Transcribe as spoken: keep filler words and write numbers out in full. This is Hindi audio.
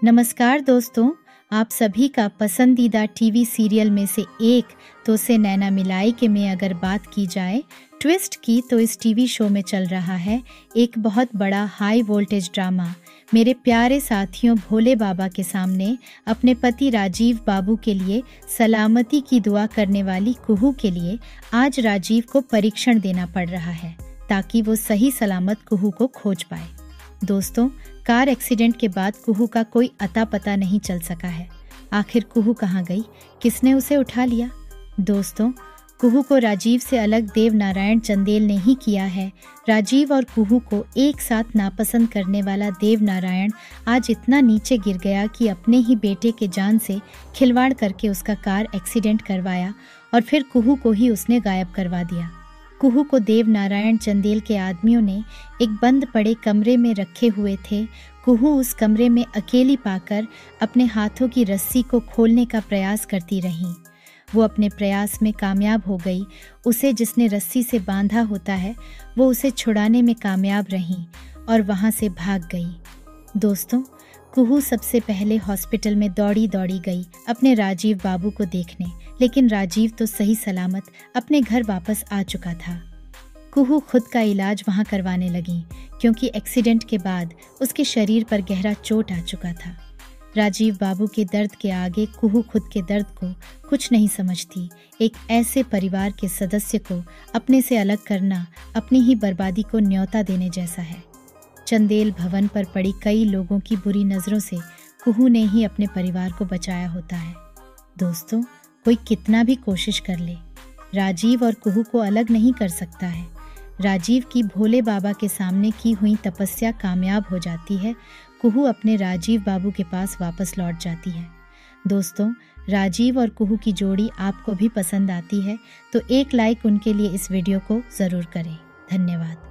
नमस्कार दोस्तों, आप सभी का पसंदीदा टीवी सीरियल में से एक तो से नैना मिलाई के में अगर बात की जाए ट्विस्ट की, तो इस टीवी शो में चल रहा है एक बहुत बड़ा हाई वोल्टेज ड्रामा। मेरे प्यारे साथियों, भोले बाबा के सामने अपने पति राजीव बाबू के लिए सलामती की दुआ करने वाली कुहू के लिए आज राजीव को परीक्षण देना पड़ रहा है ताकि वो सही सलामत कुहू को खोज पाए। दोस्तों, कार एक्सीडेंट के बाद कुहू का कोई अता पता नहीं चल सका है। आखिर कुहू कहाँ गई, किसने उसे उठा लिया? दोस्तों, कुहू को राजीव से अलग देव नारायण चंदेल ने ही किया है। राजीव और कुहू को एक साथ नापसंद करने वाला देव नारायण आज इतना नीचे गिर गया कि अपने ही बेटे के जान से खिलवाड़ करके उसका कार एक्सीडेंट करवाया और फिर कुहू को ही उसने गायब करवा दिया। कुहू को देव नारायण चंदेल के आदमियों ने एक बंद पड़े कमरे में रखे हुए थे। कुहू उस कमरे में अकेली पाकर अपने हाथों की रस्सी को खोलने का प्रयास करती रही। वो अपने प्रयास में कामयाब हो गई। उसे जिसने रस्सी से बांधा होता है वो उसे छुड़ाने में कामयाब रही और वहाँ से भाग गई। दोस्तों, कुहू सबसे पहले हॉस्पिटल में दौड़ी दौड़ी गई अपने राजीव बाबू को देखने, लेकिन राजीव तो सही सलामत अपने घर वापस आ चुका था। कुहू खुद का इलाज वहां करवाने लगी क्योंकि एक्सीडेंट के बाद उसके शरीर पर गहरा चोट आ चुका था। राजीव बाबू के दर्द के आगे कुहू खुद के दर्द को कुछ नहीं समझती। एक ऐसे परिवार के सदस्य को अपने से अलग करना अपनी ही बर्बादी को न्योता देने जैसा है। चंदेल भवन पर पड़ी कई लोगों की बुरी नज़रों से कुहू ने ही अपने परिवार को बचाया होता है। दोस्तों, कोई कितना भी कोशिश कर ले, राजीव और कुहू को अलग नहीं कर सकता है। राजीव की भोले बाबा के सामने की हुई तपस्या कामयाब हो जाती है। कुहू अपने राजीव बाबू के पास वापस लौट जाती है। दोस्तों, राजीव और कुहू की जोड़ी आपको भी पसंद आती है तो एक लाइक उनके लिए इस वीडियो को ज़रूर करें। धन्यवाद।